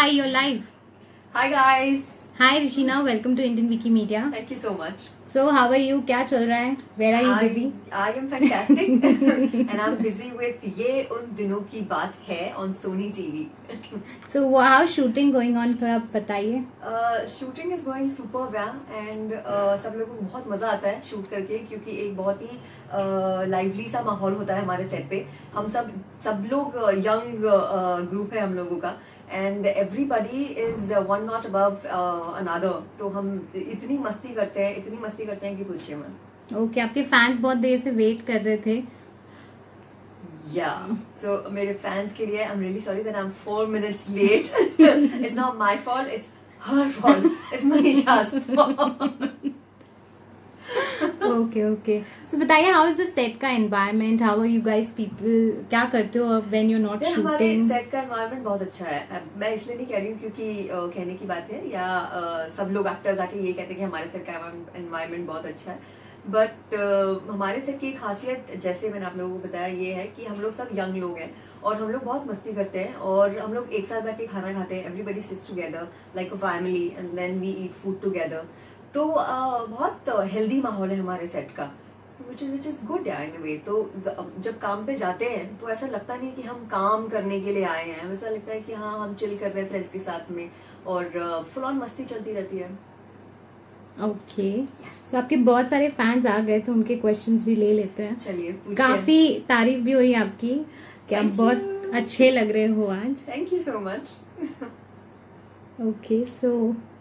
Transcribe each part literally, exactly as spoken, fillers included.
Hi, you're live. Hi guys. Hi Rishina, welcome to Indian Wiki Media. Thank you so much. So how are you? क्या चल रहा है? Where are you I, busy? I am fantastic and I'm busy with ये उन दिनों की बात है on Sony T V. So how shooting going on? थोड़ा बताइए. uh, shooting is going superb yeah and uh, सब लोगों को बहुत मजा आता है शूट करके क्योंकि एक बहुत ही लाइवली uh, सा माहौल होता है हमारे सेट पे. हम सब सब लोग यंग ग्रुप है हम लोगों का and everybody is one not above another. तो हम इतनी मस्ती करते हैं इतनी मस्ती करते हैं कि पूछिए मत. ओके okay, आपके फैंस बहुत देर से वेट कर रहे थे. या सो मेरे फैंस के लिए I am really sorry that I am four minutes late. It's not my fault, it's her fault, it's Manisha's fault. Okay okay so बताइए हाउ इज द सेट का environment, how are you guys people, क्या करते हो when you not shooting? हमारे set का environment बहुत अच्छा है. मैं इसलिए नहीं कह रही हूँ क्योंकि uh, कहने की बात है या uh, सब लोग एक्टर्स आके ये कहते हैं कि हमारे सेट का एनवायरनमेंट बहुत अच्छा है. बट uh, हमारे सेट की खासियत जैसे मैंने आप लोगों को बताया ये है कि हम लोग सब यंग लोग हैं और हम लोग बहुत मस्ती करते हैं और हम लोग एक साथ बैठ के खाना खाते हैं. Everybody sits together like a family and then we eat food together. तो uh, बहुत हेल्दी माहौल है हमारे सेट का, which is which is good in a way. तो जब काम पे जाते हैं तो ऐसा लगता नहीं कि हम काम करने के लिए आए हैं. ऐसा लगता है कि हाँ हम चिल कर रहे हैं फ्रेंड्स के साथ में और फुल ऑन मस्ती चलती रहती है. ओके सो आपके बहुत सारे फैंस आ गए तो उनके क्वेश्चंस भी ले लेते हैं. चलिए काफी तारीफ भी हुई आपकी कि आप बहुत अच्छे लग रहे हो आज. Thank you so much. Okay so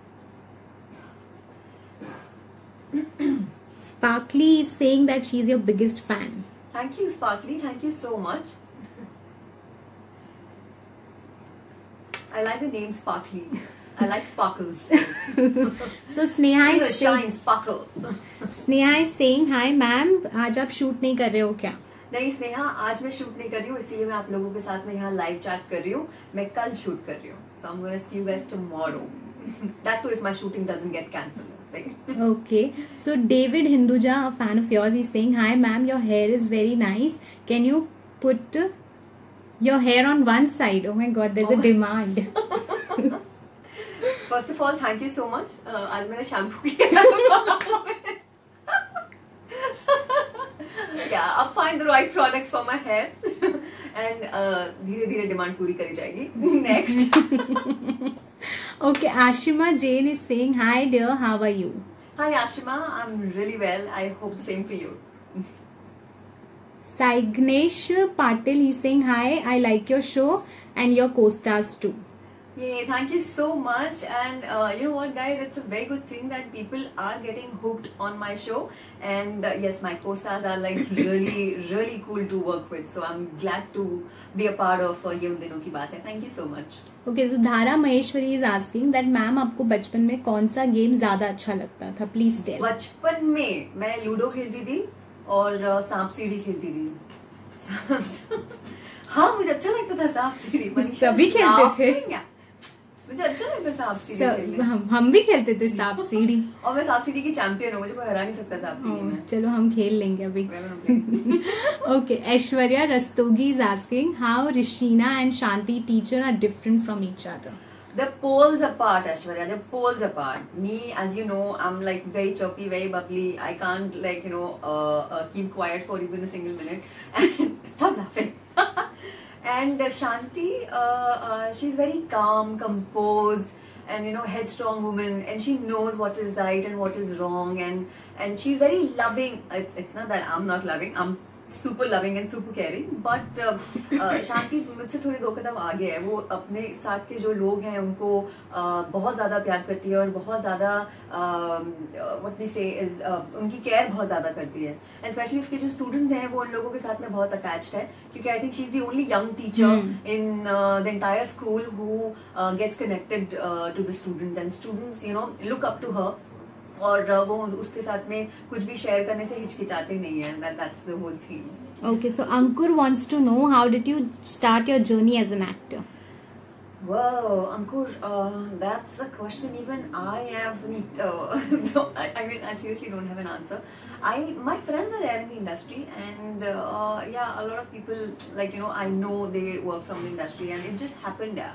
Sparkly is saying that she is your biggest fan. Thank you, Sparkly. Thank you so much. I like the name Sparkly. I like sparkles. So Sneha She's is a saying, shine sparkle. Sneha is saying, hi ma'am, आज आप shoot नहीं कर रहे हो क्या? नहीं स्नेहा, आज मैं शूट नहीं कर रही हूँ, इसीलिए मैं आप लोगों के साथ में यहाँ लाइव चैट कर रही हूँ. मैं कल शूट कर रही हूँ. So I'm gonna see you guys tomorrow. That too if my shooting doesn't get cancelled. Okay, so David Hinduja, a fan of yours, is saying, hi ma'am, your hair is very nice. Can you put your hair on one side? Oh my god, there's oh a demand. First of all, thank you so much. uh, आज मैंने shampoo किया. Yeah, I'll find the right products for my hair. And uh, धीरे धीरे demand पूरी करी जाएगी. Next. Okay, Ashima Jane is saying, hi dear, how are you? Hi Ashima, I'm really well. I hope the same for you. Saignesh Patil is saying, hi, I like your show and your co-stars too. Yeah, thank you so much. And uh, you know what guys, it's a very good thing that people are getting hooked on my show. And uh, yes, my co-stars are like really really cool to work with. So I'm glad to be a part of uh, ये उन दिनों की बात है. Thank you so much. Okay, so Dhara Maheshwari is asking that ma'am आपको बचपन में कौन सा गेम ज्यादा अच्छा लगता था? Please tell. बचपन में मैं लूडो खेलती थी और uh, सांप सीढ़ी खेलती थी. हाँ मुझे अच्छा लगता था सांप सीढ़ी. सभी खेलते थे. मुझे अच्छा लगता है सांप सीढ़ी खेलने. हम हम भी खेलते थे सांप सीढ़ी. और मैं सांप सीढ़ी की चैंपियन हूँ, मुझे कोई हरा नहीं सकता सांप सीढ़ी में. चलो हम खेल लेंगे अभी. Okay, Aishwarya Rastogi is asking how Rishina and Shanti teacher are different from each other. They're poles apart, Aishwarya. They're poles apart. Me, as you know, I'm like very chirpy, very bubbly. I can't like you know uh, uh, keep quiet for even a single minute. And stop laughing. And uh, Shanti, uh, uh, she's very calm, composed, and you know headstrong woman, and she knows what is right and what is wrong, and and she's very loving. It's it's not that I'm not loving. I'm super loving and super caring, but uh, uh, Shanti मुझसे थोड़ी दो कदम आगे है. वो अपने साथ के जो लोग हैं उनको uh, बहुत ज्यादा प्यार करती है और बहुत ज्यादा what we say is uh, उनकी केयर बहुत ज्यादा करती है. एंड स्पेशली उसके जो स्टूडेंट्स हैं वो उन लोगों के साथ में बहुत अटैच्ड है क्योंकि I think she is the only young teacher in the entire school who gets connected to the students and students you know look up to her. और वो उसके साथ में कुछ भी शेयर करने से हिचकिचाते नहीं है. That's the whole thing. Okay, so Ankur wants to know how did you start your journey as an actor? Whoa, Ankur, uh, that's a question even I have. Uh, no, I, I mean, I seriously don't have an answer. I my friends are there in the industry, and uh, yeah, a lot of people like you know I know they work from the industry, and it just happened. Yeah.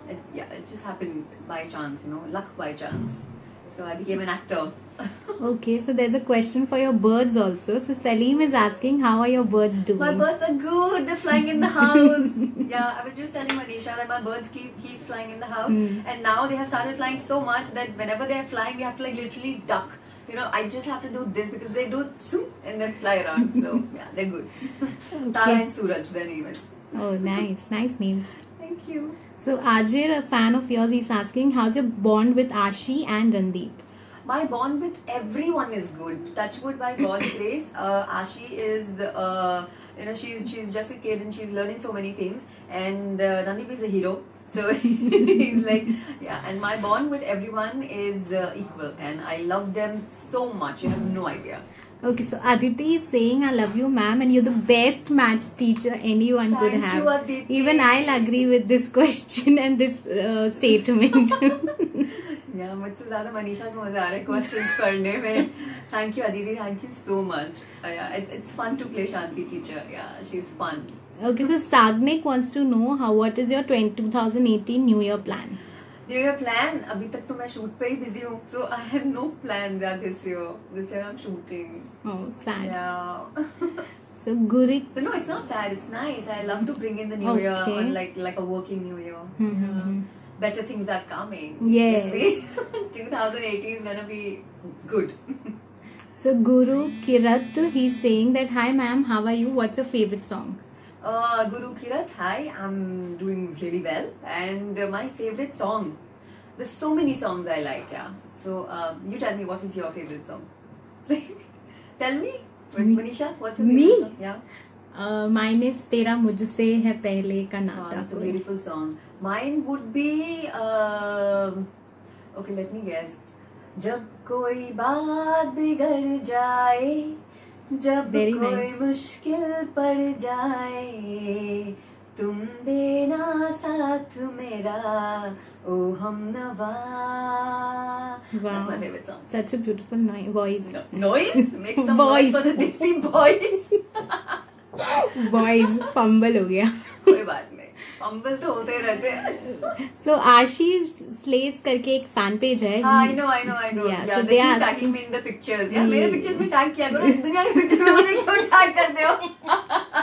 it, yeah, it just happened by chance, you know, luck by chance. So I became an actor. Okay, so there's a question for your birds also. So Salim is asking, how are your birds doing? My birds are good. They're flying in the house. Yeah, I was just telling Manisha that my birds keep keep flying in the house, Mm. and now they have started flying so much that whenever they're flying, we have to like literally duck. You know, I just have to do this because they do zoom and then fly around. So yeah, they're good. Tara and Suraj, their name is. Oh, nice, nice names. Thank you. So Ajir, a fan of yours, is asking, how's your bond with Ashi and Randeep? My bond with everyone is good. Touch wood, by God's grace. Uh, Ashi is, uh, you know, she's she's just a kid and she's learning so many things. And uh, Randeep is a hero. So he's like, yeah. And my bond with everyone is uh, equal, and I love them so much. You have no idea. Okay, so Aditi is saying, I love you, ma'am, and you're the best maths teacher anyone could Thank have. you, Aditi. Even I'll agree with this question and this uh, statement. Yeah, मुझसे ज़्यादा मनीषा को मजा आ रहा है questions करने में. Thank you, Aditi. Thank you so much. Uh, yeah, it's it's fun to play Shanti teacher. Yeah, she's fun. Okay, so Sagnik wants to know how what is your twenty eighteen New Year plan? New Year plan? अभी तक तो मैं shoot पे ही busy हूँ. So I have no plans yeah, this year. This year I'm shooting. Oh, sad. Yeah. So Gurik. So no, it's not sad. It's nice. I love to bring in the new Okay. year on like like a working new year. Hmm, Yeah. hmm, Better things are coming. Yes. You see? twenty eighteen is gonna be good. So Guru Kirat, he's saying that, hi ma'am, how are you? What's your favorite song? Uh, Guru Kirat, hi, I'm doing really well. And uh, my favorite song, there's so many songs I like, yeah. So um, you tell me, what is your favorite song? Tell me, Me. Manisha, what's your favorite Me? song? Yeah. Uh, mine is Tera Mujhse Hai Pehle Ka Oh, Naata that's a Koi. beautiful song. Mine would be, um okay, let me guess. जब कोई बात बिगड़ जाए, जब Very कोई nice. मुश्किल पड़ जाए, तुम देना साथ मेरा, ओ हमनवा. Wow. That's my favorite song. Such a beautiful no- voice. No, noise? Make some Voice. noise for the Desi boys. Voice fumble हो गया. कोई बात नहीं, फंबल तो होते रहते हैं. So Ashi Slays करके एक fan page है. हाँ, I know, I know, I know. Yeah, Yeah, so they they keep are tagging asking- me in the pictures. Yeah, Hmm. मेरे pictures में tag किया करो. दुनिया के picture में मुझे क्यों tag करते हो?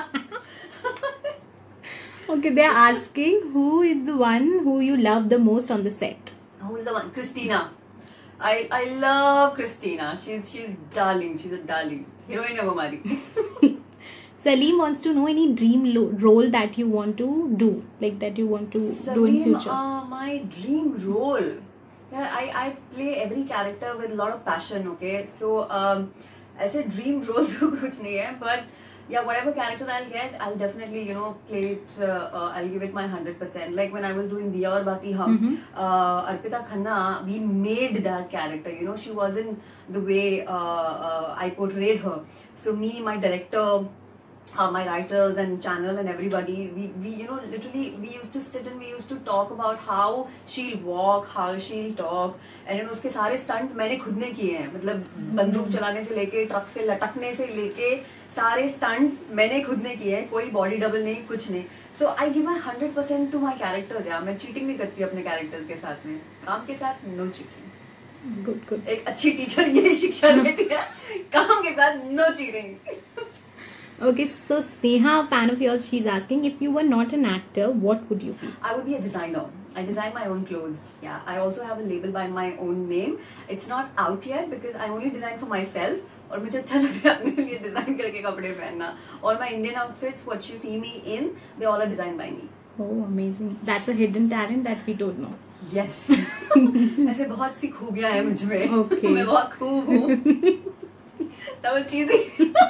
Okay, they are asking who is the one who you love the most on the set. Who is the one? Christina. I I love Christina. She's she's darling. She's a darling. Heroine है वो हमारी. Salim wants to know any dream lo- role that you want to do, like that you want to do in Salim, future. uh, my dream role. Yeah, I I play every character with a lot of passion. Okay, so um, ऐसे dream role तो कुछ नहीं है, but yeah, whatever character I'll get, I'll definitely you know play it. Uh, uh, I'll give it my hundred percent. Like when I was doing Diya Aur Baki Hum, Mhm. uh, Arpita Khanna, we made that character. You know, she wasn't the way uh, uh, I portrayed her. So me, my director. Uh, my writers and channel and everybody, we, we you know literally we used to sit and we used to talk about how she'll walk, how she'll talk, and you know उसके सारे stunts मैंने खुद ने किए हैं. मतलब बंदूक चलाने से लेके ट्रक से लटकने से लेके सारे stunts मैंने खुद ने किए हैं. कोई body double नहीं, कुछ नहीं. So I give my hundred percent to my characters. यार मैं cheating नहीं करती अपने characters के साथ में. काम के साथ no cheating. Good, good. एक अच्छी टीचर यही शिक्षा देती है. काम के साथ no cheating. Okay, so Sneha, a fan of yours, she's asking, if you were not an actor, what would you be? I would be a designer. I design my own clothes. Yeah, I also have a label by my own name. It's not out yet because I only design for myself. और मुझे अच्छा लगता है अपने लिए design करके कपड़े पहनना. All my Indian outfits, what you see me in, they all are designed by me. Oh, amazing. That's a hidden talent that we don't know. Yes. ऐसे बहुत सी खूबियां हैं मुझ में. Okay. मैं बहुत खूब हूँ. That was cheesy.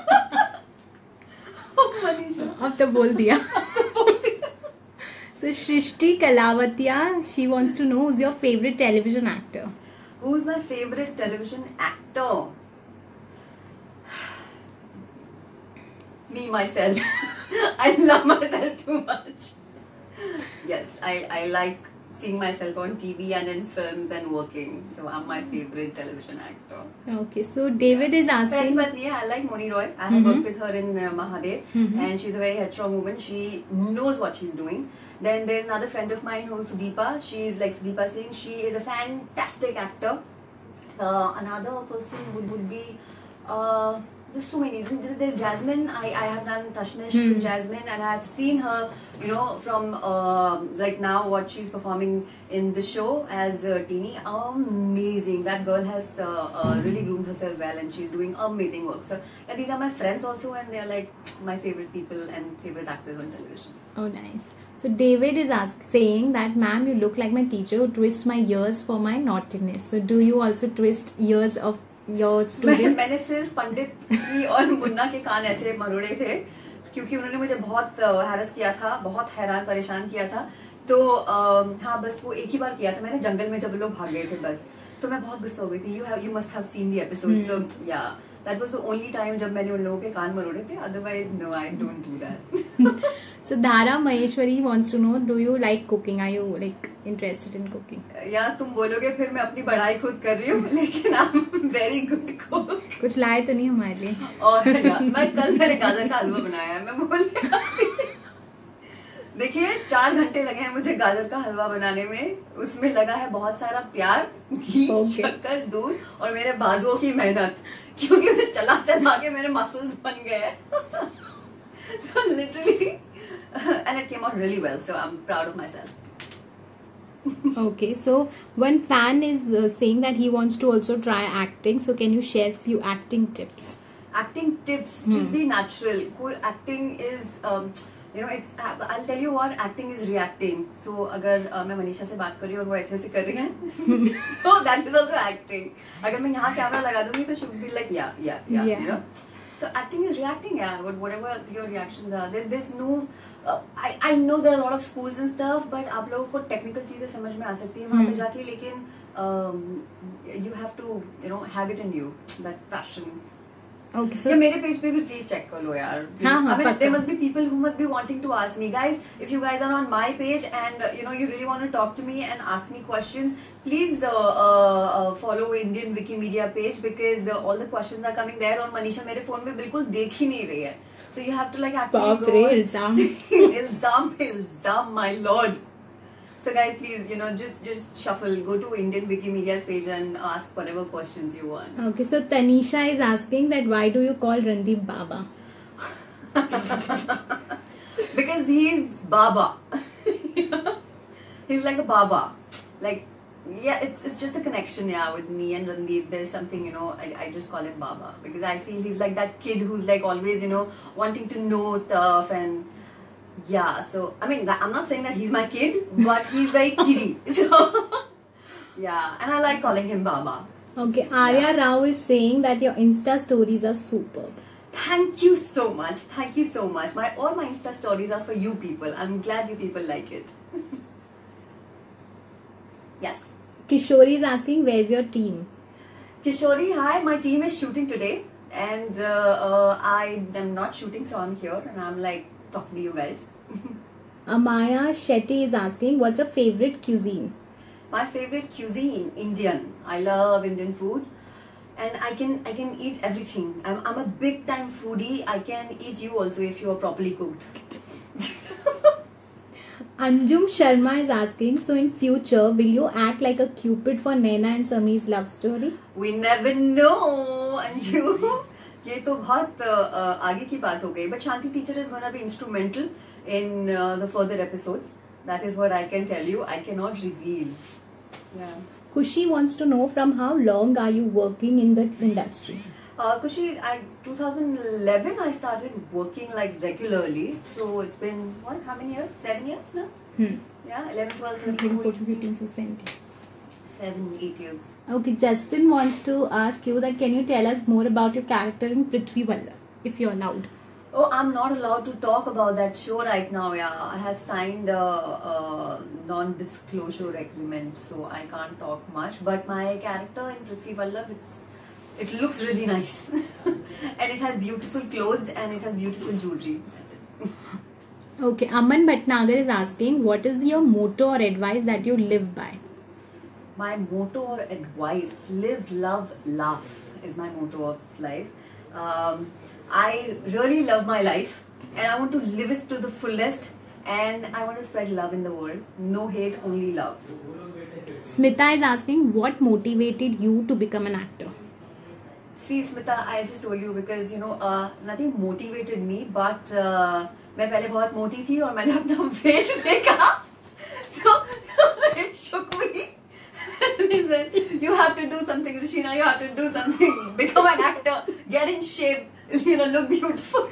Oh, Manisha. अब तो बोल दिया. So Shrishti Kalavatia, she wants to know who's your favorite television actor. Who's my favorite television actor? Me, myself. I love myself too much. Yes, I, I like seeing myself on T V and in films and working. So I'm my favorite television actor. Okay, so David is But asking. but yeah, I like Moni Roy. I have Mhm. worked with her in uh, Mahadev, Mhm. and she's a very headstrong woman. She knows what she's doing. Then there's another friend of mine who's Sudeepa. She's like Sudeepa Singh. She is a fantastic actor. Uh, another person would, would be uh, there's so many. There's Jasmine. I, I have done Tashnish Hmm. with Jasmine, and I've seen her, you know, from uh, like now what she's performing in the show as uh, Teeny. Amazing. That girl has uh, uh, really groomed herself well, and she's doing amazing work. So yeah, these are my friends also, and they're like my favorite people and favorite actors on television. Oh, nice. So David is ask, saying that, ma'am, you look like my teacher who twists my ears for my naughtiness. So do you also twist ears of your मैं, students? मैंने सिर्फ पंडित की और मुन्ना के कान ऐसे मरोड़े थे क्योंकि उन्होंने मुझे बहुत हैरस किया था, बहुत हैरान परेशान किया था. तो अम, हाँ, बस वो एक ही बार किया था मैंने, जंगल में जब लोग भाग गए थे बस. तो मैं बहुत गुस्सा हो गई थी. You have you must have seen the episode. So yeah that was the only time जब मैंने उन लोगों के कान मरोड़े थे. Otherwise no, I don't do that. So Dhara Maheshwari wants to know, do you like cooking? Are you like interested in cooking? यार तुम बोलोगे फिर मैं अपनी पढ़ाई खुद कर रही हूँ, लेकिन I am very good cook. कुछ लाए तो नहीं हमारे लिए? और यार मैं कल मैंने गाजर का हलवा बनाया है. मैं बोल देखिए चार घंटे लगे हैं मुझे गाजर का हलवा बनाने में. उसमें लगा है बहुत सारा प्यार, घी, Okay. शक्कर, दूध और मेरे बाजुओं की मेहनत, क्योंकि उसे चला चला के मेरे मसल्स बन गए. So literally, and it came out really well. So I'm proud of myself. Okay, so one fan is uh, saying that he wants to also try acting. So can you share few acting tips? Acting tips, Hmm. just be natural. कोई acting is, um, you know, it's. I'll tell you what, acting is reacting. So अगर uh, मैं मनीषा से बात कर रही हूँ और वो ऐसे ऐसे कर रही है, so that is also acting. अगर मैं यहाँ कैमरा लगा दूँगी तो she would be like yeah, yeah, yeah, Yeah. you know. So acting is reacting, yeah. What whatever your reactions are, there, there's no. Uh, I I know there are a lot of schools and stuff, but आप लोगों को technical चीजें समझ में आ सकती है वहाँ पे Hmm. जाके, लेकिन um, you have to, you know, have it in you, that passion. Okay, so या मेरे पेज पे भी प्लीज चेक कर लो यार. हाँ, हाँ, I mean, पक्का. there must be people who must be wanting to ask me, guys. If you guys are on my page and uh, you know you really want to talk to me and ask me questions, please uh, uh, uh, follow Indian Wikimedia page because uh, all the questions are coming there. और मनीषा मेरे phone में बिल्कुल देख ही नहीं रही है. So you have to like actually बाप go. रे, इल्जाम. Ilzam, ilzam, my lord. So guys, please, you know, just just shuffle. Go to Indian Wikimedia's page and ask whatever questions you want. okay, so Tanisha is asking that why do you call Randeep Baba? Because he's Baba. He's like a Baba. Like, yeah, it's it's just a connection, yeah, with me and Randeep. There's something, you know, I, I just call him Baba because I feel he's like that kid who's like always, you know, wanting to know stuff and yeah. So I mean, that, I'm not saying that he's my kid, but he's very kiddie. So yeah, and I like calling him Baba. Okay, Arya Rao is saying that your Insta stories are superb. Thank you so much. Thank you so much. My all my Insta stories are for you people. I'm glad you people like it. Yes. Kishori is asking, where's your team? Kishori, hi. My team is shooting today, and uh, uh, I am not shooting, so I'm here, and I'm like talking to you guys. Amaya Shetty is asking, what's your favorite cuisine? My favorite cuisine, Indian. I love Indian food, and I can I can eat everything. I'm I'm a big time foodie. I can eat you also if you are properly cooked. Anjum Sharma is asking, so in future, will you act like a Cupid for Naina and Sameer's love story? We never know, Anju. ये तो बहुत uh, आगे की बात हो गई. But Shanti teacher is gonna be instrumental in uh, the further episodes. That is what I can tell you. I cannot reveal. Yeah. Kushi wants to know, from how long are you working in the industry? Uh, Kushi, I twenty eleven I started working like regularly. So it's been what? How many years? Seven years now. Hmm. Yeah, eleven, twelve, thirteen, fourteen, fourteen, fifteen, sixteen. seven, eight years. Okay, Justin wants to ask you that can you tell us more about your character in Prithvi Vallabh, if you're allowed? Oh, I'm not allowed to talk about that show right now. Yeah, I have signed a, a non-disclosure agreement, so I can't talk much. But my character in Prithvi Vallabh, it's it looks really nice, and it has beautiful clothes and it has beautiful jewelry. That's it. Okay, Aman Bhatnagar is asking, what is your motto or advice that you live by? My motto or advice: live, love, laugh is my motto of life. Um, I really love my life, and I want to live it to the fullest. And I want to spread love in the world. No hate, only love. Smita is asking, what motivated you to become an actor? See, Smita, I just told you because you know uh, nothing motivated me, but uh, मैं पहले बहुत मोटी थी और मैंने अपना weight देखा, so it shook me. He said, "You have to do something, Rashina. You have to do something. Become an actor. Get in shape. You know, look beautiful."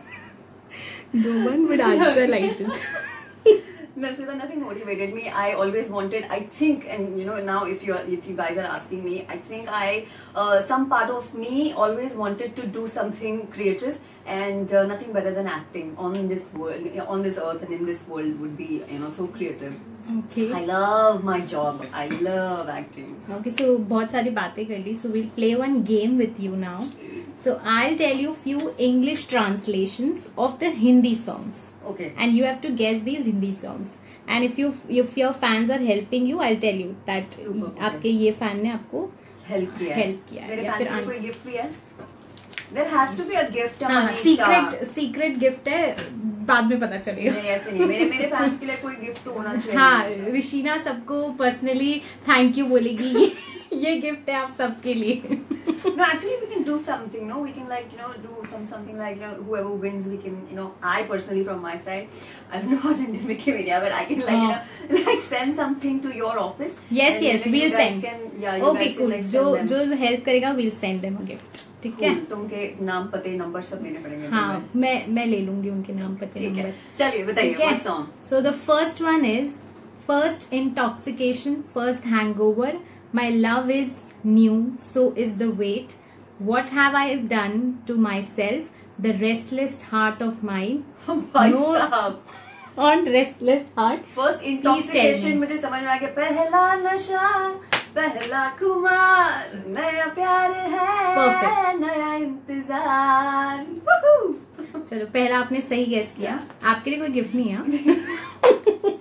No one would answer like this. No, so nothing motivated me. I always wanted. I think, and you know, now if you are, if you guys are asking me, I think I, uh, some part of me always wanted to do something creative, and uh, nothing better than acting on this world, on this earth, and in this world would be, you know, so creative. Okay. I love my job. I love acting. Okay, so बहुत सारी बातें कर ली. So we'll play one game with you now. So I'll tell you few English translations of the Hindi songs. Okay. And you have to guess these Hindi songs. And if you if your fans are helping you, I'll tell you that Super, okay. आपके ये fan ने आपको help किया help किया है. मेरे या fans फिर को कोई gift भी है? There has to be a gift. हाँ, Manisha. secret secret gift है, बाद में पता चलेगा. नहीं ऐसे नहीं. मेरे मेरे fans के लिए कोई gift तो होना चाहिए. हाँ, ऋषिना सबको personally thank you बोलेगी. ये गिफ्ट है आप सबके लिए. No, actually we can do something. No, we can like you know do some something like uh, whoever wins we can you know I personally from my side I don't know how to do Wikipedia but I can like you know like send something to your office. Yes, and yes, then we'll you guys send. Can, yeah, you Okay, guys cool. Can, like, जो send them. जो help करेगा we'll send them a gift. ठीक है? Cool. तुमके नाम पते number सब लेने पड़ेंगे. हाँ, मैं मैं ले लूंगी उनके नाम पते ठीक है. नंबर. चलिए बताइए what song? So the first one is first intoxication, first hangover. My love is new, so is the weight. What have I done to myself? The restless heart of mine. भाई No, साहब. on restless heart. First intoxication मुझे समझ में आ गया. पहला नशा, पहला खुमार, नया प्यार है, Perfect. नया इंतजार. Woohoo! चलो पहला आपने सही गेस किया. आपके लिए कोई गिफ्ट नहीं है.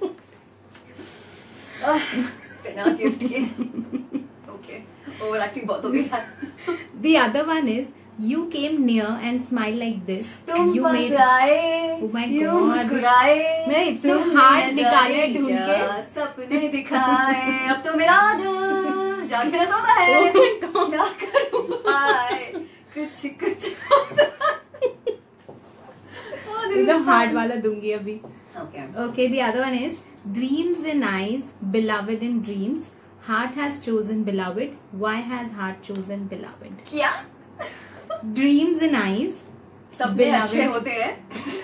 बिना गिफ्ट के. Okay. Overacting बहुत हो गया. The other one is you came near and smiled like this. तुम You पास made. आए, Oh my यूं God. मुस्कुराए, मैं इतने तुमने हाथ न निकाले जाने ढूंढ क्या के. सपने दिखाए. अब तो मेरा दिल जाके सोता है. Oh my God. क्या करूं भाई, कुछ कुछ होता है. Oh, this is एकदम हार्ड fun. वाला दूंगी अभी. Okay. Okay, the other one is dreams in eyes, beloved in dreams. Heart has chosen beloved. Why has heart chosen beloved? क्या? Dreams in eyes, सपने अच्छे होते हैं.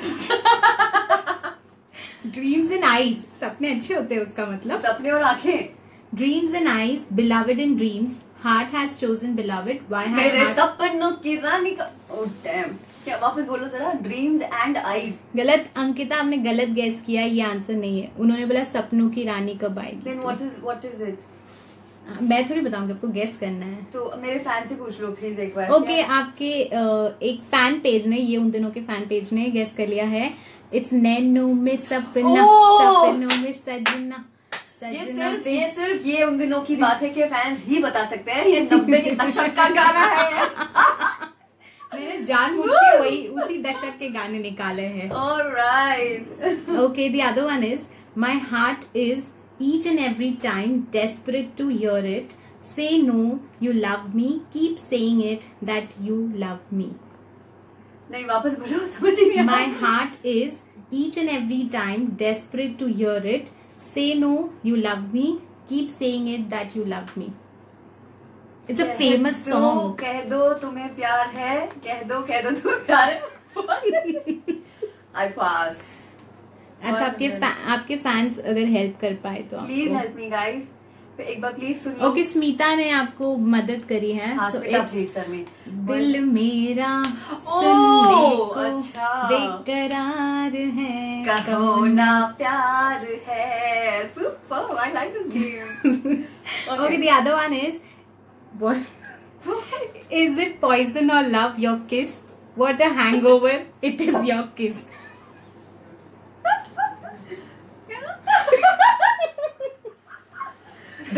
dreams in eyes. सपने अच्छे होते हैं उसका मतलब. सपने और आंखें. Dreams in eyes, beloved in dreams. Heart has chosen beloved. Why has मेरे heart? सपनों की रानी का. Oh damn. क्या वापस बोलो जरा. Dreams and eyes. गलत. अंकिता आपने गलत गैस किया. ये आंसर नहीं है. उन्होंने बोला सपनों की रानी कब आएगी. Then what is what is it? मैं थोड़ी बताऊंगी, आपको गेस करना है. तो मेरे फैन से पूछ लो प्लीज एक बार. ओके, आपके अ, एक फैन पेज ने, ये उन दिनों के फैन पेज ने गेस कर लिया है. इट्स नैनो में सपना, ओह! सपनों में सजना, ये सजना सिर्फ पे. ये सिर्फ ये उन दिनों की बात है कि फैंस ही बता सकते हैं. ये नब्बे के दशक का गाना है. मैंने जानबूझ के वही उसी दशक के गाने निकाले हैं. Alright. Okay, the other one is my heart is each and every time desperate to hear it. Say no, you love me. Keep saying it that you love me. नहीं वापस बोलो, समझ ही नहीं आया. My heart is each and every time desperate to hear it. Say no, you love me. Keep saying it that you love me. It's a famous कह दो, song. कह दो तुम्हें प्यार है. कह दो कह दो तुम्हें प्यार है. I pass. अच्छा, आपके फै, आपके फैंस अगर हेल्प कर पाए तो प्लीज आपको. Help me guys. एक बार प्लीज सुन लो. ओके, स्मिता ने आपको मदद करी है. हाँ, So Smita it's please sir में. दिल मेरा ओह, सुनने को अच्छा. बेकरार है. कहो ना प्यार है. Super, I like this game. Okay, the other one is what? Is it poison or love? Your kiss. What a hangover! It is your kiss.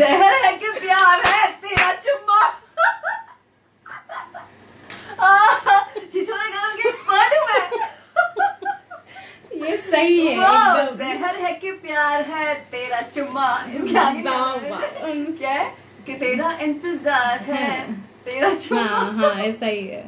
जहर है कि प्यार है तेरा चुम्मा। छिछोरे गानों की एक्सपर्ट हूँ मैं। ये सही है एकदम। जहर है कि प्यार है तेरा चुम्मा। क्या क्या है कि तेरा इंतजार है तेरा चुम्मा। हाँ हाँ ऐसा ही है।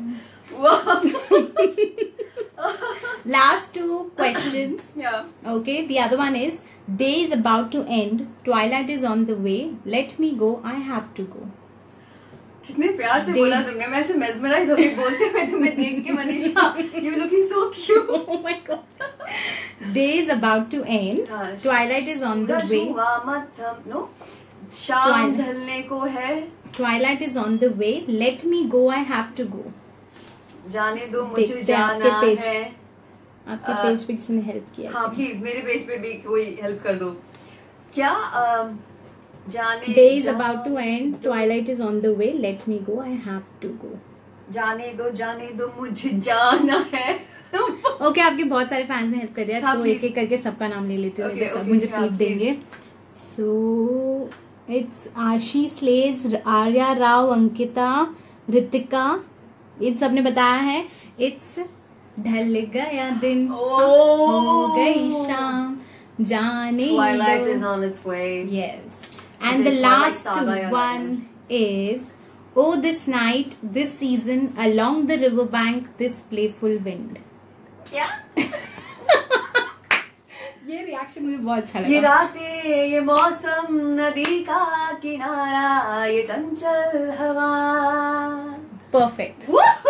Last two questions. Yeah. Okay, the other one is day is about to end, twilight is on the way, let me go, I have to go. कितने प्यार से बोला तुमने, मैं ऐसे मेस्मराइज होके बोलते हुए तुम्हें देख के Manisha, you looking so cute. Oh my god. Day is about to end, twilight is on the way. No, शाम ढलने को है. Twilight is on the way, let me go, I have to go. जाने दो मुझे जाना है. आपके पेज पे किसी ने हेल्प किया? हाँ प्लीज मेरे पेज पे भी कोई हेल्प कर दो. क्या जाने Day is about to end, twilight is on the way, let me go, I have to go. जाने दो जाने दो मुझे जाना है. ओके okay, आपके बहुत सारे फैंस ने हेल्प कर दिया. हाँ, तो एक एक करके सबका नाम ले लेते हो. okay, सब okay, मुझे पीट देंगे. सो इट्स आशी स्लेज, आर्या राव, अंकिता, रितिका, इन सब ने बताया है. इट्स ढल गया दिन, oh, हो गई शाम, जाने दो. Twilight is on its way. Yes. And the last one is, oh this night, this season, along the riverbank, this playful wind. क्या? ये रिएक्शन मुझे बहुत अच्छा लगा. ये रातें, ये मौसम, नदी का किनारा, ये चंचल हवा. परफेक्ट.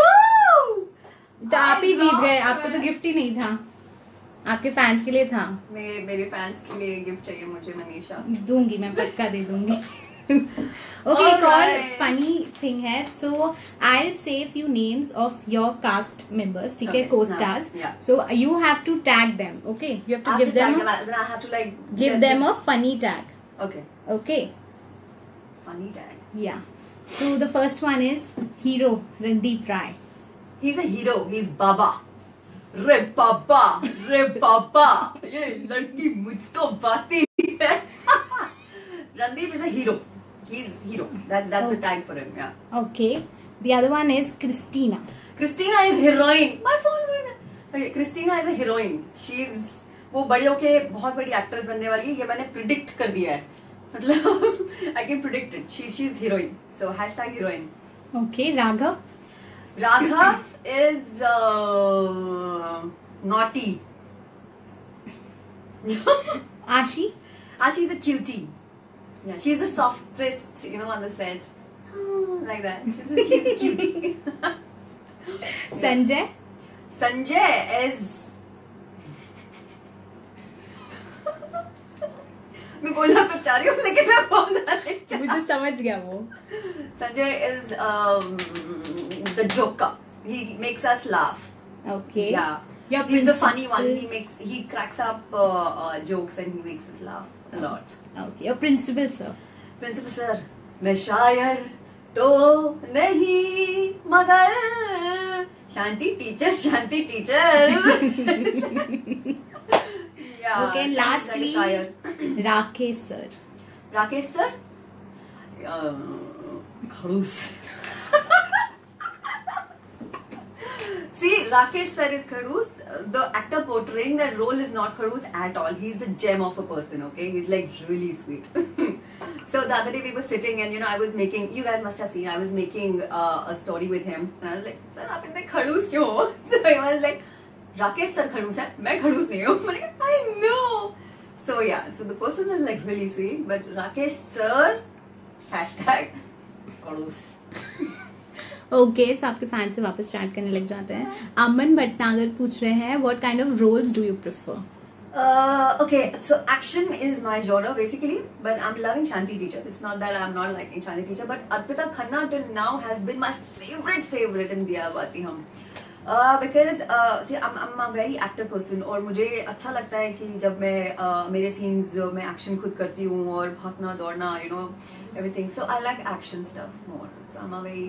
तो आप ही जीत गए. आपको तो गिफ्ट ही नहीं था, आपके फैंस के लिए था. मेरे मेरे फैंस के लिए गिफ्ट चाहिए मुझे मनीषा. दूंगी मैं, पक्का दे दूंगी. ओके, एक और फनी थिंग है. So I will say few names of your cast members, ठीक है, costars. So you have to tag them. Okay, you have to give them give them a funny tag. Okay okay, funny tag. Yeah. So the first one is hero Randeep Rai. He is a hero. He is बाबा. रे बाबा, रे बाबा, ये लड़की मुझको बाती है. Randeep is a hero. He's hero. That that's okay. the tag for him. Yeah. Okay. The other one is Christina. Christina is heroine. My phone's going on. Okay, Christina is a heroine. She's वो बड़ी होके बहुत बड़ी actress बनने वाली है. ये मैंने प्रिडिक्ट कर दिया है. मतलब I can predict it. She's she's heroine. So hashtag heroine. Okay. Raghav. Raghav is uh, naughty. Ashi. Ashi is a cutie. Yeah, she's the softest, you know, on the set. Oh, like that. She's a, she's a cutie. Sanjay. Sanjay is. मैं बोलना तो चाह रही हूँ लेकिन मैं बोलना नहीं चाहती. मुझे समझ गया वो. Sanjay is um, the joker. He makes us laugh. Okay. Yeah. Your He's the funny one. He makes he cracks up uh, uh, jokes and he makes us laugh a lot. Okay. Your principal sir. Principal sir. मैं शायर तो नहीं मगर Shanti teacher Shanti teacher. Yeah. Okay. Lastly, Rakesh sir. Rakesh sir. Uh, खड़ूस. See, Rakesh sir is Kharoos. The actor portraying that role is not Kharoos at all. He's a gem of a person, okay? He's like really sweet. So the other day we were sitting and, you know, I was making, you guys must have seen, I was making uh, a story with him. And I was like, sir, आप इतने खड़ूस क्यों हो? So he was like, Rakesh sir खड़ूस है, मैं खड़ूस नहीं हूँ. I'm like, I know. So yeah, so the person was like really sweet. But Rakesh sir, hashtag खड़ूस. ओके, so आपके फैन से वापस स्टार्ट करने लग जाते हैं. अमन भटनागर पूछ रहे हैं, what kind of roles do you prefer? Okay, so action is my genre basically, but I am loving Shanti teacher. It's not that I am not liking Shanti teacher, but Arpita Khanna till now has been my favourite favourite in Diya Baati Hum. Because see I am a very active person और मुझे अच्छा लगता है कि जब मैं uh, मेरे scenes में एक्शन खुद करती हूँ और भागना दौड़ना, you know, everything. So I like action stuff more. So I am a very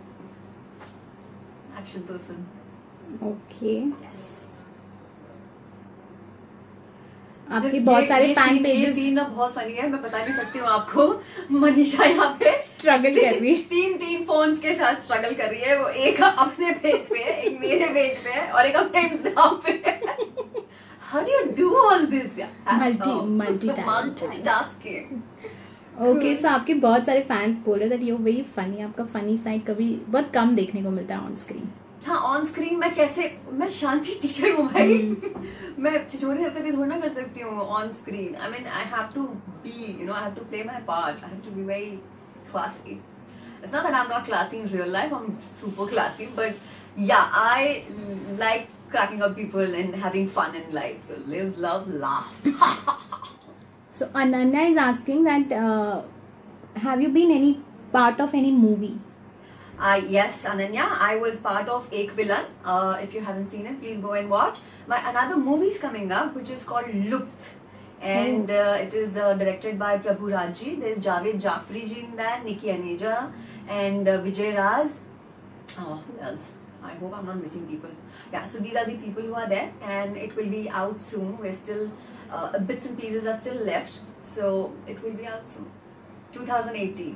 action person. Okay. Yes. आपके बहुत सारे फैन पेजेस। ये सीन ना बहुत फनी है, मैं बता नहीं सकती हूँ आपको। मनीषा यहाँ पे स्ट्रगल कर रही है, तीन तीन फोन्स के साथ स्ट्रगल कर रही है। वो एक अपने पेज पे है, एक मेरे पेज पे है और एक अपने इंस्टाग्राम पे है। How do you do all this? Multi multi multitasking. Okay, so आपके बहुत सारे फैंस बोल रहे थे यू वेरी फनी, आपका फनी साइड कभी बहुत कम देखने को मिलता है ऑन स्क्रीन। हाँ, ऑन स्क्रीन मैं कैसे, मैं शांति टीचर हूँ भाई। मैं छिछोरी हरकतें थोड़ी ना कर सकती हूँ on screen. I mean I have to be, you know, I have to play my part, I have to be very classy. It's not that I'm not classy in real life, I'm super classy, but yeah, I like cracking up people and having fun in life. So live, love, laugh. So Ananya is asking that uh, have you been any part of any movie? Uh, yes, Ananya, I was part of Ek Villain. Uh, if you haven't seen it, please go and watch. My another movie is coming up, which is called Lupt, and uh, it is uh, directed by Prabhu Raji. There is Javed Jafri ji in that, Nikki Aneja, and uh, Vijay Raz. Oh, who else? I hope I'm not missing people. Yeah, so these are the people who are there, and it will be out soon. We're still uh, bits and pieces are still left, so it will be out soon. twenty eighteen.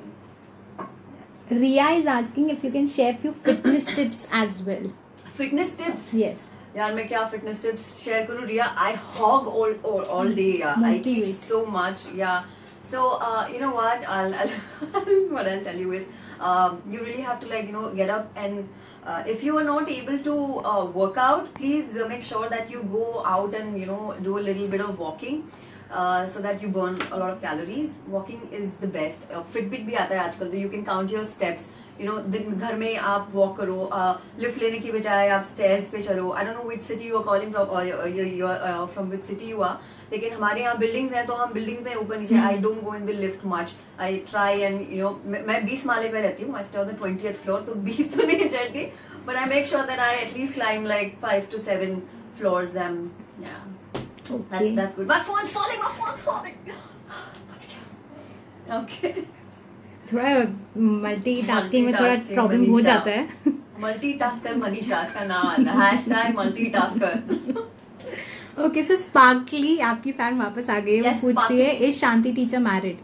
Riya is asking if you can share few fitness tips as well. Fitness tips? Yes. यार मैं क्या fitness tips share करूँ? Riya, I hog all all, all day. Yeah, I eat so much. Yeah. So uh, you know what? I'll, I'll what I'll tell you is um, you really have to like you know get up and uh, if you are not able to uh, work out, please uh, make sure that you go out and you know do a little bit of walking. Uh, so that you burn a lot of calories. Walking is the best. Uh, Fitbit भी आता है आजकल, तो you can count your steps. You know, दिन घर में आप walk करो, lift लेने की बजाय आप stairs पे चलो. I don't know which city you are calling from, or you you are from which city you are. लेकिन हमारे यहाँ buildings हैं, तो हम buildings में ऊपर नीचे. I don't go in the lift much. I try and you know, मैं बीस माले पे रहती हूँ. I stay on the twentieth floor, तो बीस तो नहीं चढ़ती. But I make sure that I at least climb like five to seven floors. Um, yeah. Okay. That's, that's good. My phone's falling. My phone's falling. Okay. थोड़ा multitasking में थोड़ा problem हो जाता है। मल्टीटास्कर मनीषा का नाम आता है, hashtag multitasker. Okay, so Sparkly आपकी फैन वापस आ गई है। yes, वो पूछ रही है इज शांति टीचर मैरिड?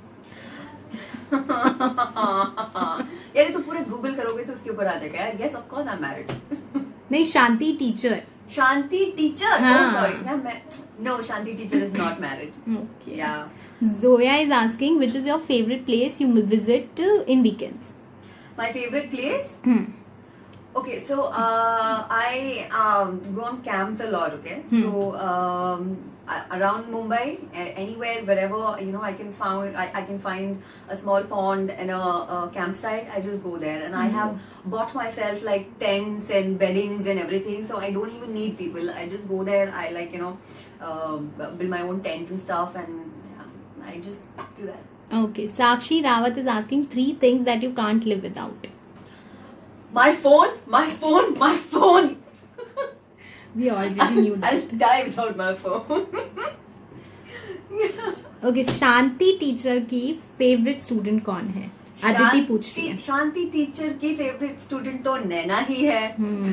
यार तो पूरे गूगल करोगे तो उसके ऊपर आ जाएगा यार। Yes, of course I am married. नहीं, शांति टीचर। Shanti teacher. हाँ. Oh, sorry. Yeah, no, Shanti teacher is not married. Okay. Yeah. Zoya is asking which is your favorite place you visit in weekends? My favorite place? Hmm. Okay, so uh, I um, go on camps a lot. Okay, hmm. so um, around Mumbai, anywhere, wherever you know I can find, I, I can find a small pond and a, a campsite. I just go there, and mm-hmm. I have bought myself like tents and beddings and everything. So I don't even need people. I just go there. I like you know uh, build my own tent and stuff, and yeah, I just do that. Okay, Sakshi Rawat is asking three things that you can't live without. My phone, my phone, my phone. We already knew that. I'll die without my phone. Okay, Shanti teacher की favourite student कौन है? अदिति पूछ रही है। Shanti teacher की favourite student तो नैना ही है।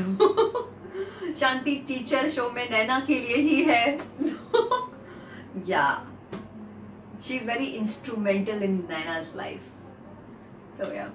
शांति टीचर शो में नैना के लिए ही है। Yeah, she's very instrumental in Naina's life. So yeah.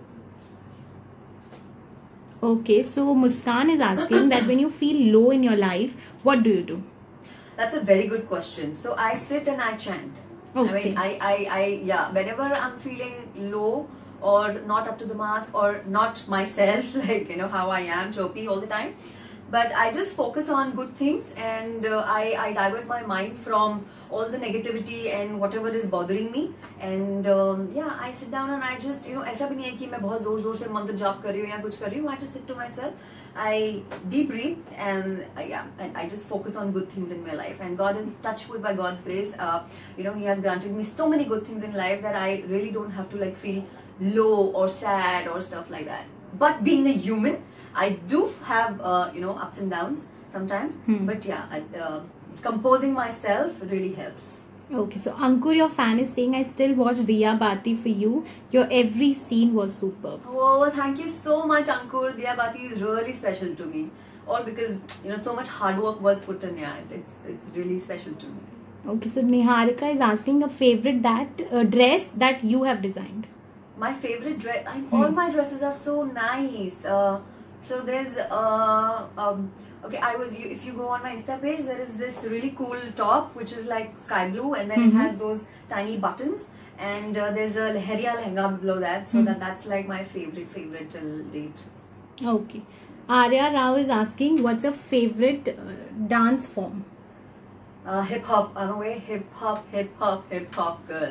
Okay, so Muskan is asking that when you feel low in your life, what do you do? That's a very good question. So I sit and I chant. Okay. I mean, I, I, I, yeah, whenever I'm feeling low or not up to the mark or not myself, like, you know, how I am, choppy all the time. But I just focus on good things and uh, I, I divert my mind from all the negativity and whatever is bothering me. And um, yeah, I sit down and I just, you know, ऐसा भी नहीं है कि मैं बहुत जोर जोर से मंत्र जाप कर रही हूँ या कुछ कर रही हूँ. I just sit to myself, I deep breathe and uh, yeah, and I just focus on good things in my life. And God is touched with by God's grace. Uh, you know, He has granted me so many good things in life that I really don't have to like feel low or sad or stuff like that. But being a human, I do have uh, you know ups and downs sometimes. Hmm. But yeah, I, uh, composing myself really helps. Okay, so Ankur, your fan, is saying I still watch Diya Bati for you. Your every scene was superb. Oh, thank you so much, Ankur. Diya Bati is really special to me. All because you know so much hard work was put in. Yeah, it's it's really special to me. Okay, so Niharika is asking a favorite that uh, dress that you have designed. My favorite dress. I, Hmm. all my dresses are so nice. Uh, so there's uh, um, okay. I was you, if you go on my Insta page, there is this really cool top which is like sky blue, and then Mhm. it has those tiny buttons. And uh, there's a leheria lehenga below that, so Hmm. that that's like my favorite favorite till date. Okay. Arya Rao is asking, what's your favorite uh, dance form? Uh, hip hop. I'm a way hip hop, hip hop, hip hop girl.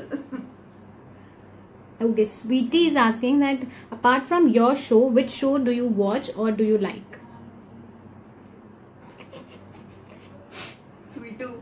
Okay, Sweetie is asking that apart from your show, which show do you watch or do you like? Sweet too.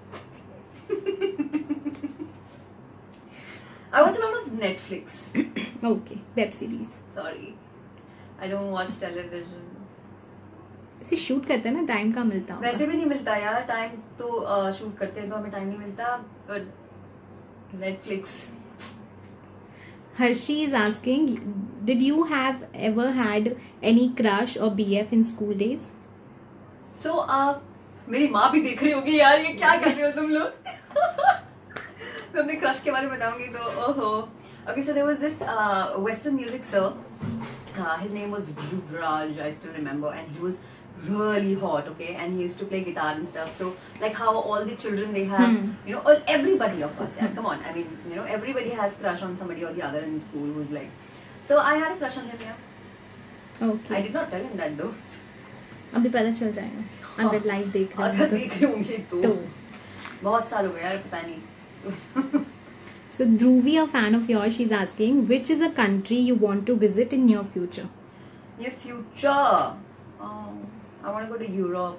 I watch a lot of Netflix. Okay, web series. Sorry, I don't watch television. इसे shoot करते हैं ना, time का मिलता होगा. वैसे भी नहीं मिलता यार, टाइम तो शूट करते हैं तो हमें टाइम नहीं मिलता. But Netflix. Hershey is asking, did you have ever had any crush or B F in school days? So uh, मेरी माँ भी देख रही होगी यार, ये क्या कर रहे हो तुम लोग. मैं अपने क्रश के बारे में बताऊंगी तो ओहो. Okay, so there was this uh, Western music sir. Uh, his name was Yuvraj, I still remember, and he was really hot, okay, and he used to play guitar and stuff. So like how all the children they have, Hmm. you know, all, everybody of us, yeah, come on, I mean, you know, everybody has crush on somebody or the other in school who's like, so I had a crush on him, yeah. Okay. I did not tell him that though. अभी पता चल जाएगा अगर live देख रहे अगर हो देख रहे होंगे तो, तो. बहुत साल हो गए यार, पता नहीं. So Dhruvi, a fan of yours, she's asking, which is a country you want to visit in near future? Near future, oh, I want to go to Europe.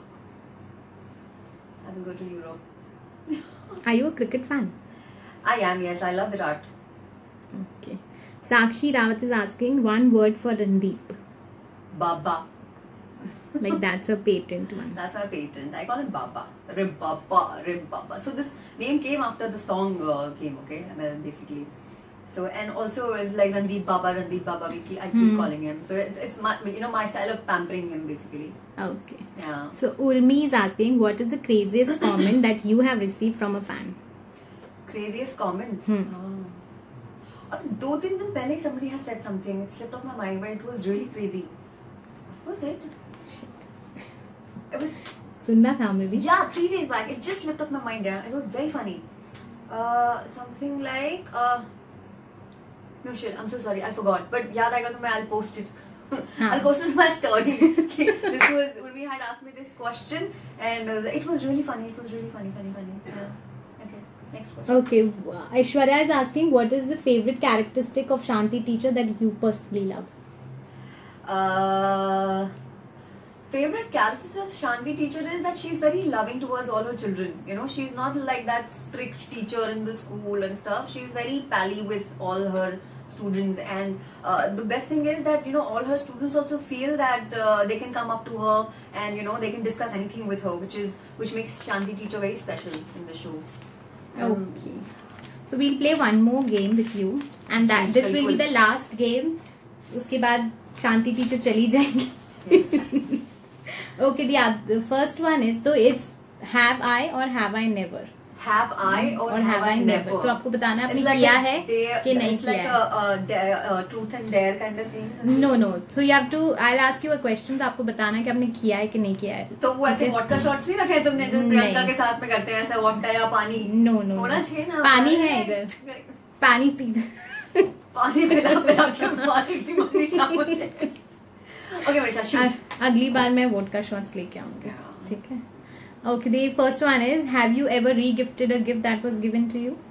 I will go to Europe. Are you a cricket fan? I am, yes, I love Virat. Okay. Sakshi Rawat is asking one word for Randeep. Baba. Like that's a patent one. That's my patent. I call him Baba. Rib Baba, Rib Baba. So this name came after the song uh, came, okay? I mean, basically. So and also it's like Randeep Baba, Randeep Baba. We keep, I keep Hmm. calling him. So it's it's my you know my style of pampering him basically. Okay. Yeah. So Urmi is asking, what is the craziest comment that you have received from a fan? Craziest comments. Hmm. Oh. अब दो तीन दिन पहले somebody has said something. It slipped off my mind, but it was really crazy. What was it? It was, सुनना था हमें भी. yeah, three days back. It just slipped off my mind. Yeah, it was very funny. Uh, something like uh, no shit. I'm so sorry. I forgot. But याद आएगा तो मैं I'll post it. I'll post it on my story. Okay. This was Urmi had asked me this question, and uh, it was really funny. It was really funny, funny, funny. Yeah. Okay. Next question. Okay. Aishwarya is asking, what is the favorite characteristic of Shanti teacher that you personally love? Uh, favorite characteristic of Shanti teacher is that she's very loving towards all her children. You know, she's not like that strict teacher in the school and stuff. She's very pally with all her students, and uh, the best thing is that you know all her students also feel that uh, they can come up to her and you know they can discuss anything with her, which is which makes Shanti teacher very special in the show. Um, Okay. So we'll play one more game with you, and that this will be the last game. उसके बाद शांति teacher चली जाएंगी. Yes. Okay, the, oth- the first one is, so it's have I or have I never? Have I or, or have I never? तो आपको बताना है आपने It's like किया a है dare- कि नहीं it's किया like है. a, a, dare, a truth and dare kind of thing. No, no. So you have to. I'll ask you a question. तो आपको बताना है कि आपने किया है कि नहीं किया है. तो वो ऐसे वोडका शॉट्स नहीं रखे तुमने जो नहीं. प्रियंका के साथ में करते हैं ऐसा वोडका या पानी. No, no. होना no. चाहिए ना. पानी है इधर. पानी पी. पानी पिला पिला के पानी की मनीषा मुझे. Okay, Manisha shoot. अगली बार मैं वोडका शॉट्स लेके आऊंगी. ठीक है. Okay, the first one is, have you ever re-gifted a gift that was given to you?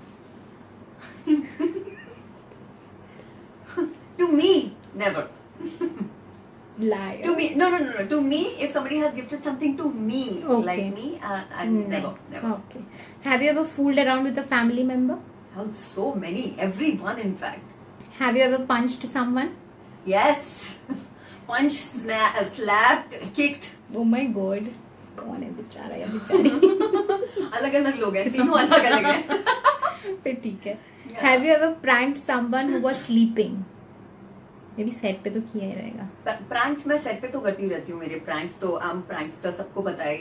To me, never. Liar. To me, no, no, no, no. To me, if somebody has gifted something to me, Okay. like me, uh, I No. never, never. Okay. Have you ever fooled around with a family member? Oh, so many, everyone, in fact. Have you ever punched someone? Yes, punch, sna- slapped, kicked. Oh my God. कौन है बेचारा या बेचारी? अलग अलग लोग हैं, तीनों अलग अलग हैं. फिर ठीक है. Yeah. Have you ever pranked someone who was sleeping? Maybe set पे तो किया ही रहेगा. प्रैंक्स मैं सेट पे तो करती रहती हूँ. मेरे प्रैंक्स तो आम प्रैंक्सटर सबको पता है ये.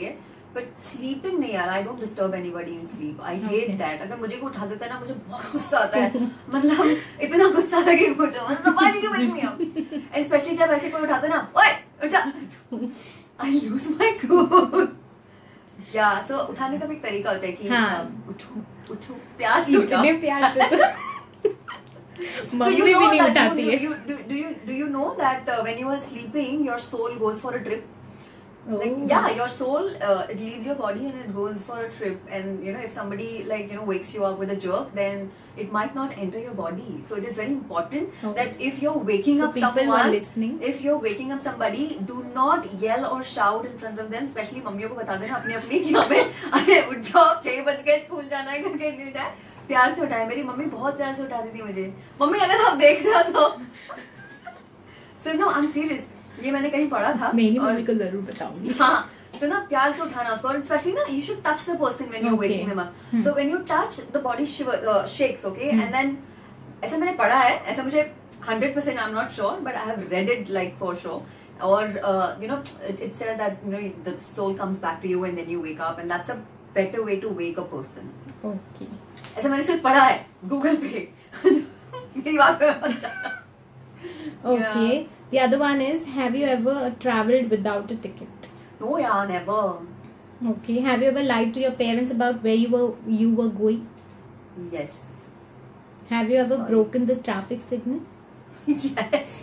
बट स्लीपिंग नहीं यार, I don't disturb anybody in sleep, I hate that. अगर मुझे को उठा देता है ना, मुझे बहुत गुस्सा आता है. मतलब इतना गुस्सा आता है कि मुझे मतलब why did you wake me up, and specially जब ऐसे कोई उठाता है ना, ओए उठा, आई लूज माय कूल. या सो उठाने का भी एक तरीका होता है कि हाँ. उठो उठो प्यार से उठाओ, इतने प्यार से तो मम्मी भी नहीं उठाती है. Do you do you know that uh, when you are sleeping, your soul goes for a trip? Oh. Like yeah, your soul uh, it leaves your body and it goes for a trip. And you know, if somebody like you know wakes you up with a jerk, then it might not enter your body. So it is very important okay. that if you're waking so up someone, listening. if you're waking up somebody, do not yell or shout in front of them. Especially मम्मियों को बता देना अपनी अपनी कि हमें अरे उठ जाओ, छह बज गए, स्कूल जाना है, घर के लिए है. प्यार से उठाए. मेरी मम्मी बहुत प्यार से उठाती थी मुझे. मम्मी अगर आप देख रहे हो तो so no, I'm serious. ये मैंने कहीं पढ़ा था. मेरी मम्मी को जरूर बताऊंगी. हाँ, तो ना प्यार से उठाना उसको. और स्पेशली ना, you should touch the person when you're waking them up. So when you touch, the body shiver, uh, shakes, okay? And then ऐसा मैंने पढ़ा है, ऐसा मुझे one hundred percent I'm not sure, but I have read it like for sure. Or uh, you know, it, it says that you know the soul comes back to you and then you wake up, and that's a better way to wake a person. Okay. ऐसा मैंने सिर्फ पढ़ा है Google पे. मेरी बात पे मत जाना. Okay. Yeah. The other one is, have you ever traveled without a ticket? No, yeah, never. Okay. Have you ever lied to your parents about where you were you were going? Yes. Have you ever Sorry. broken the traffic signal? Yes.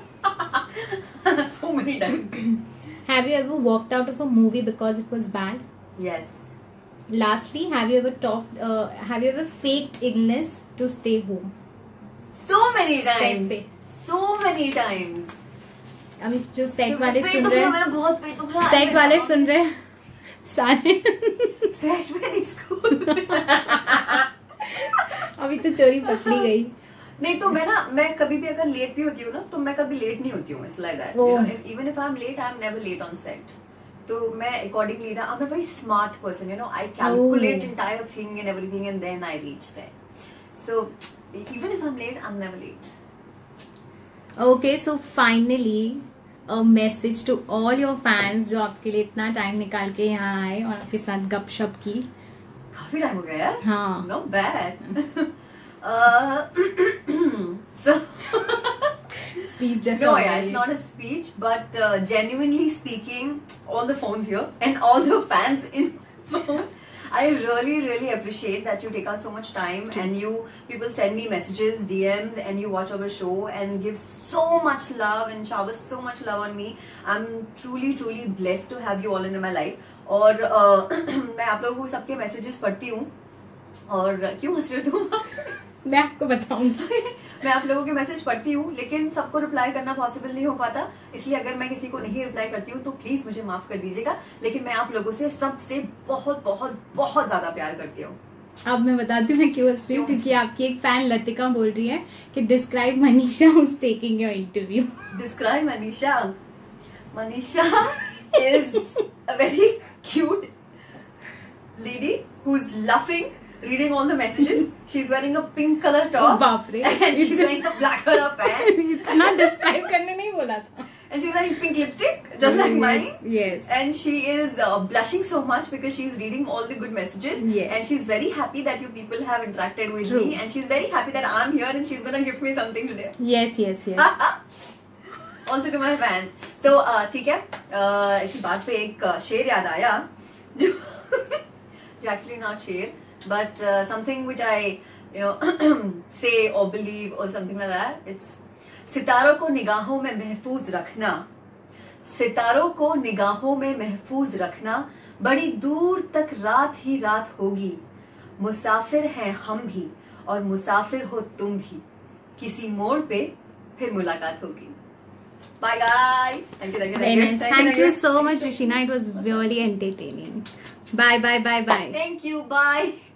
So many times. Have you ever walked out of a movie because it was bad? Yes. Lastly, have you ever talked? Uh, have you ever faked illness to stay home? So many times. So many times. अभी जो set वाले सुन रहे हैं, set वाले सुन रहे हैं सारे. Set में नहीं, स्कूल. अभी तो चोरी पकड़ी गई. नहीं तो मैं ना, मैं कभी भी अगर लेट भी होती हूँ ना, तो मैं कभी लेट नहीं होती हूँ. It's like that. Even if I am late, I am never late on set. तो मैं अकॉर्डिंगली ना, I am a very smart person, you know, I calculate entire thing and everything and then I reach there. So even if I am late, I am never late. Okay, so finally a message to all your fans जो आपके लिए इतना time निकाल के यहाँ आए और आपके साथ गपशप की. काफी टाइम हो गया यार. हाँ. Not bad. uh, so speech just. No, yeah, it's not a speech, but uh, genuinely speaking, all the phones here and all the fans in phones. I really, really appreciate that you take out so much time True. and you people send me messages, D Ms, and you watch our show and give so much love and shower so much love on me. I'm truly, truly blessed to have you all in my life. और uh, मैं आप लोगों को सबके messages पढ़ती हूँ. और क्यों हंस रहे तुम? मैं आपको बताऊंगी. मैं आप लोगों के मैसेज पढ़ती हूँ, लेकिन सबको रिप्लाई करना पॉसिबल नहीं हो पाता. इसलिए अगर मैं किसी को नहीं रिप्लाई करती हूँ तो प्लीज मुझे माफ कर दीजिएगा. लेकिन मैं आप लोगों से सबसे बहुत बहुत बहुत ज्यादा प्यार करती हूँ. अब मैं बताती हूँ मैं क्यों हंस रही हूँ, क्योंकि आपकी एक फैन लतिका बोल रही है कि describe Manisha who's taking your interview. Describe Manisha. Manisha is a very cute lady who's laughing, reading all the messages. She's wearing a pink color top. बाप रे. And she's wearing a black color pant. इतना describe करने नहीं बोला था. And she's wearing pink lipstick, just like mine. Yes. And she is uh, blushing so much because she's reading all the good messages. Yes. And she's very happy that you people have interacted with True. me. And she's very happy that I'm here and she's gonna give me something today. Yes, yes, yes. Also to my fans. So, uh, ठीक है. Uh, इसी बात पे एक uh, शेर याद आया, जो जो actually not शेर, but uh, something which I, you know, say or believe or something like that. It's सितारों को निगाहों में महफूज रखना, सितारों को निगाहों में महफूज रखना, बड़ी दूर तक रात ही रात होगी, मुसाफिर हैं हम भी और मुसाफिर हो तुम भी, किसी मोड़ पे फिर मुलाकात होगी. Bye guys. Thank you, thank you, thank you. Thank, thank you so much, Rishina. It was really entertaining. Bye, bye, bye, bye. Thank you. Bye.